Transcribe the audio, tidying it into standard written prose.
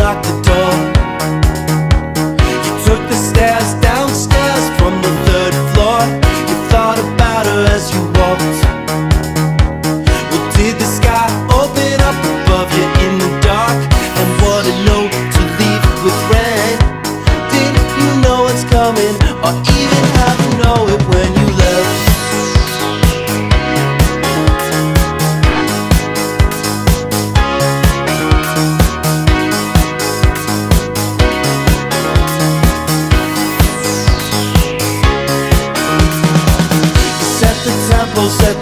locked the door. You took the stairs downstairs from the third floor. You thought about her as you walked. Well, did the sky open up above you in the dark? And what a note to leave with rain. Did you know what's coming, or even have to know it when you left? Set